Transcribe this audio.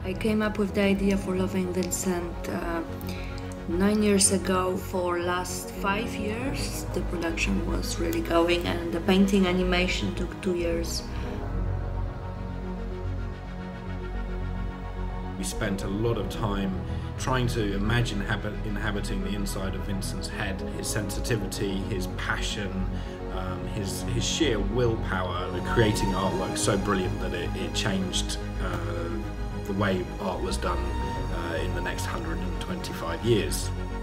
I came up with the idea for Loving Vincent 9 years ago. For last 5 years the production was really going, and the painting animation took 2 years. We spent a lot of time trying to imagine inhabiting the inside of Vincent's head, his sensitivity, his passion, his sheer willpower, creating artwork so brilliant that it changed the way art was done in the next 125 years.